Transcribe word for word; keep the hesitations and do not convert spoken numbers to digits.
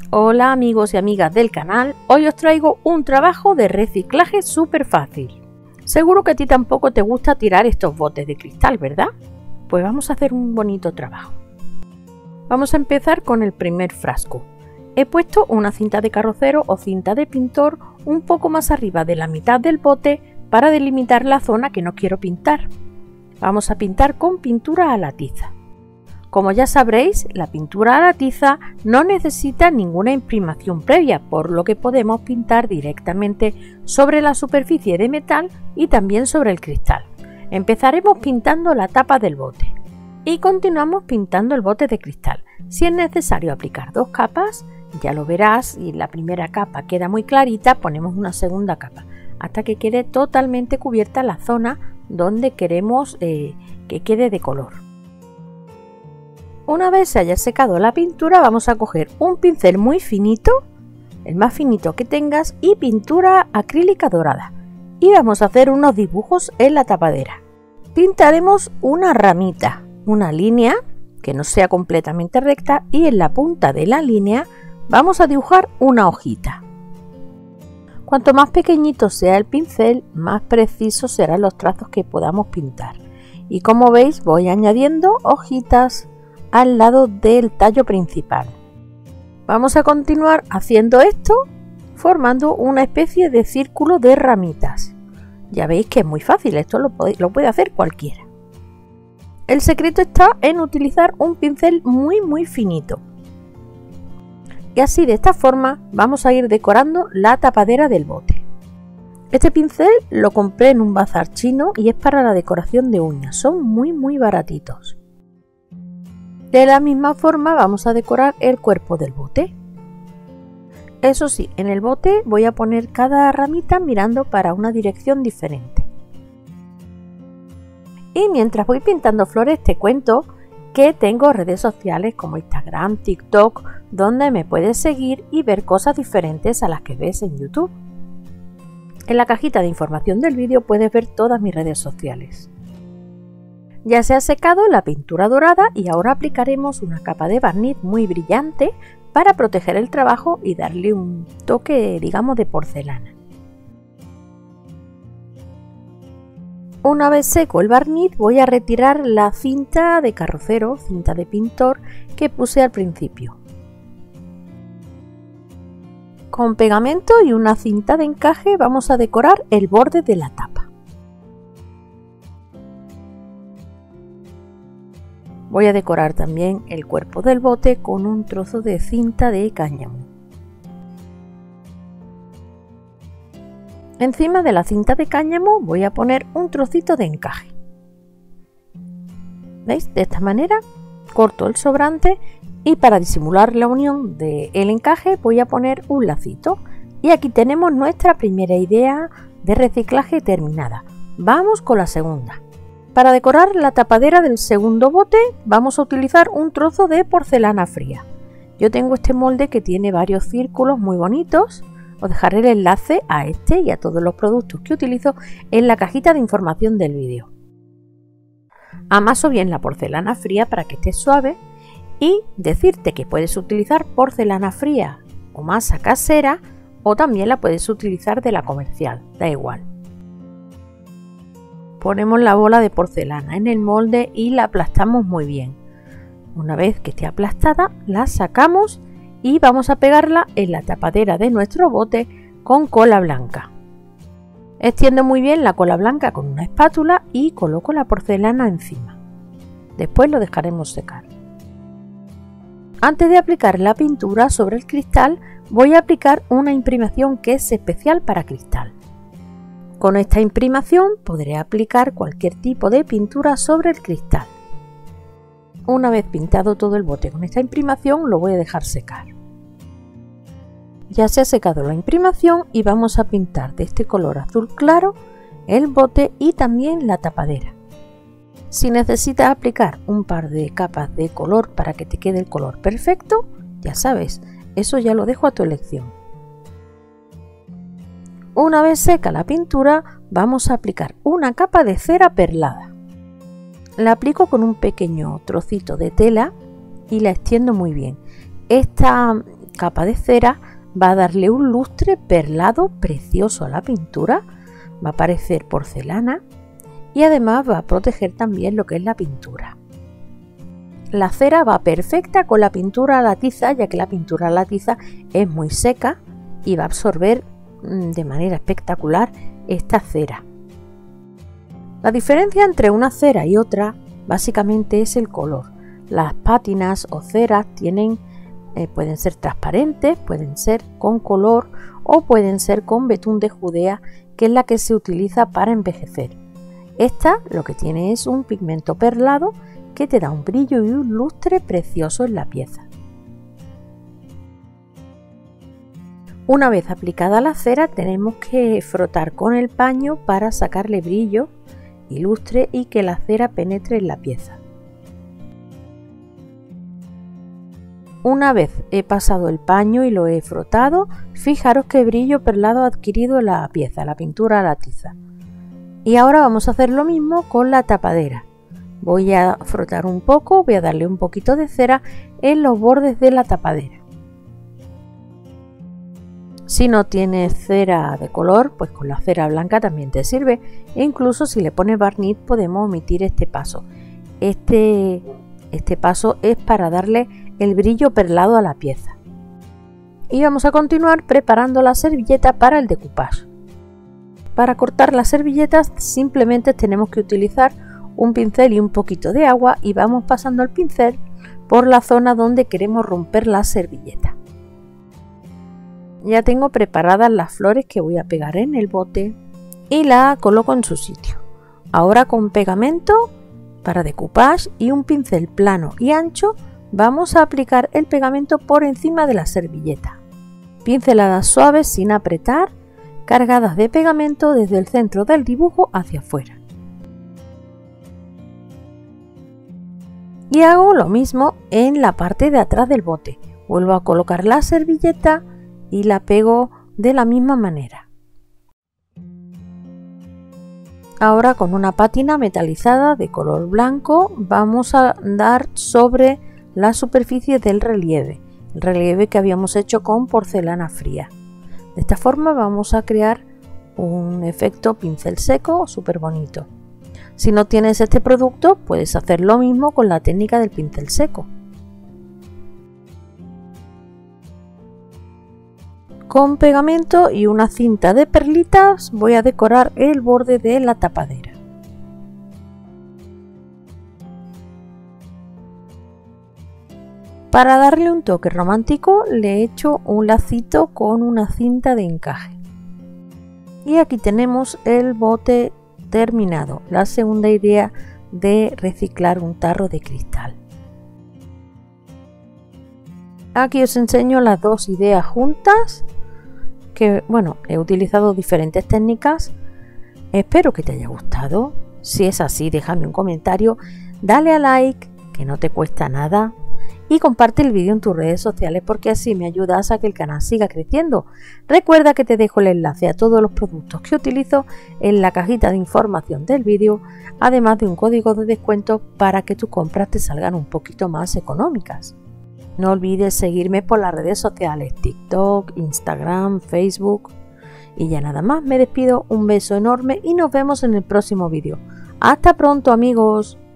Hola amigos y amigas del canal, hoy os traigo un trabajo de reciclaje súper fácil. Seguro que a ti tampoco te gusta tirar estos botes de cristal, ¿verdad? Pues vamos a hacer un bonito trabajo. Vamos a empezar con el primer frasco. He puesto una cinta de carrocero o cinta de pintor un poco más arriba de la mitad del bote para delimitar la zona que no quiero pintar. Vamos a pintar con pintura a la tiza. Como ya sabréis, la pintura a la tiza no necesita ninguna imprimación previa, por lo que podemos pintar directamente sobre la superficie de metal y también sobre el cristal. Empezaremos pintando la tapa del bote y continuamos pintando el bote de cristal. Si es necesario aplicar dos capas, ya lo verás, y la primera capa queda muy clarita, ponemos una segunda capa hasta que quede totalmente cubierta la zona donde queremos eh, que quede de color. Una vez se haya secado la pintura, vamos a coger un pincel muy finito, el más finito que tengas, y pintura acrílica dorada. Y vamos a hacer unos dibujos en la tapadera. Pintaremos una ramita, una línea que no sea completamente recta, y en la punta de la línea vamos a dibujar una hojita. Cuanto más pequeñito sea el pincel, más precisos serán los trazos que podamos pintar. Y como veis, voy añadiendo hojitas al lado del tallo principal. Vamos a continuar haciendo esto formando una especie de círculo de ramitas. Ya veis que es muy fácil, esto lo puede, lo puede hacer cualquiera. El secreto está en utilizar un pincel muy muy finito. Y así, de esta forma, vamos a ir decorando la tapadera del bote. Este pincel lo compré en un bazar chino y es para la decoración de uñas, son muy muy baratitos. De la misma forma vamos a decorar el cuerpo del bote. Eso sí, en el bote voy a poner cada ramita mirando para una dirección diferente. Y mientras voy pintando flores te cuento que tengo redes sociales como Instagram, TikTok, donde me puedes seguir y ver cosas diferentes a las que ves en YouTube. En la cajita de información del vídeo puedes ver todas mis redes sociales. Ya se ha secado la pintura dorada y ahora aplicaremos una capa de barniz muy brillante para proteger el trabajo y darle un toque, digamos, de porcelana. Una vez seco el barniz, voy a retirar la cinta de carrocero, cinta de pintor, que puse al principio. Con pegamento y una cinta de encaje vamos a decorar el borde de la tapa. Voy a decorar también el cuerpo del bote con un trozo de cinta de cáñamo. Encima de la cinta de cáñamo voy a poner un trocito de encaje. ¿Veis? De esta manera corto el sobrante y para disimular la unión del encaje voy a poner un lacito. Y aquí tenemos nuestra primera idea de reciclaje terminada. Vamos con la segunda. Para decorar la tapadera del segundo bote vamos a utilizar un trozo de porcelana fría. Yo tengo este molde que tiene varios círculos muy bonitos. Os dejaré el enlace a este y a todos los productos que utilizo en la cajita de información del vídeo. Amaso bien la porcelana fría para que esté suave y decirte que puedes utilizar porcelana fría o masa casera o también la puedes utilizar de la comercial, da igual. Ponemos la bola de porcelana en el molde y la aplastamos muy bien. Una vez que esté aplastada, la sacamos y vamos a pegarla en la tapadera de nuestro bote con cola blanca. Extiendo muy bien la cola blanca con una espátula y coloco la porcelana encima. Después lo dejaremos secar. Antes de aplicar la pintura sobre el cristal, voy a aplicar una imprimación que es especial para cristal. Con esta imprimación podré aplicar cualquier tipo de pintura sobre el cristal. Una vez pintado todo el bote con esta imprimación, lo voy a dejar secar. Ya se ha secado la imprimación y vamos a pintar de este color azul claro el bote y también la tapadera. Si necesitas aplicar un par de capas de color para que te quede el color perfecto, ya sabes, eso ya lo dejo a tu elección. Una vez seca la pintura, vamos a aplicar una capa de cera perlada. La aplico con un pequeño trocito de tela y la extiendo muy bien. Esta capa de cera va a darle un lustre perlado precioso a la pintura, va a parecer porcelana y además va a proteger también lo que es la pintura. La cera va perfecta con la pintura a la tiza, ya que la pintura a la tiza es muy seca y va a absorber de manera espectacular esta cera. La diferencia entre una cera y otra básicamente es el color. Las pátinas o ceras tienen, eh, pueden ser transparentes, pueden ser con color o pueden ser con betún de Judea, que es la que se utiliza para envejecer. Esta lo que tiene es un pigmento perlado que te da un brillo y un lustre precioso en la pieza. Una vez aplicada la cera tenemos que frotar con el paño para sacarle brillo y lustre y que la cera penetre en la pieza. Una vez he pasado el paño y lo he frotado, fijaros qué brillo perlado ha adquirido la pieza, la pintura a la tiza. Y ahora vamos a hacer lo mismo con la tapadera. Voy a frotar un poco, voy a darle un poquito de cera en los bordes de la tapadera. Si no tienes cera de color, pues con la cera blanca también te sirve. E incluso si le pones barniz podemos omitir este paso. Este, este paso es para darle el brillo perlado a la pieza. Y vamos a continuar preparando la servilleta para el decoupage. Para cortar las servilletas simplemente tenemos que utilizar un pincel y un poquito de agua y vamos pasando el pincel por la zona donde queremos romper la servilleta. Ya tengo preparadas las flores que voy a pegar en el bote y la coloco en su sitio. Ahora con pegamento para decoupage y un pincel plano y ancho vamos a aplicar el pegamento por encima de la servilleta. Pinceladas suaves sin apretar, cargadas de pegamento desde el centro del dibujo hacia afuera. Y hago lo mismo en la parte de atrás del bote. Vuelvo a colocar la servilleta y la pego de la misma manera. Ahora con una pátina metalizada de color blanco vamos a dar sobre la superficie del relieve, el relieve que habíamos hecho con porcelana fría. De esta forma vamos a crear un efecto pincel seco súper bonito. Si no tienes este producto, puedes hacer lo mismo con la técnica del pincel seco. Con pegamento y una cinta de perlitas voy a decorar el borde de la tapadera. Para darle un toque romántico le he hecho un lacito con una cinta de encaje. Y aquí tenemos el bote terminado, la segunda idea de reciclar un tarro de cristal. Aquí os enseño las dos ideas juntas, que bueno, he utilizado diferentes técnicas. Espero que te haya gustado. Si es así, déjame un comentario, dale a like, que no te cuesta nada, y comparte el vídeo en tus redes sociales porque así me ayudas a que el canal siga creciendo. Recuerda que te dejo el enlace a todos los productos que utilizo en la cajita de información del vídeo, además de un código de descuento para que tus compras te salgan un poquito más económicas. No olvides seguirme por las redes sociales, TikTok, Instagram, Facebook. Y ya nada más, me despido, un beso enorme y nos vemos en el próximo vídeo. ¡Hasta pronto, amigos!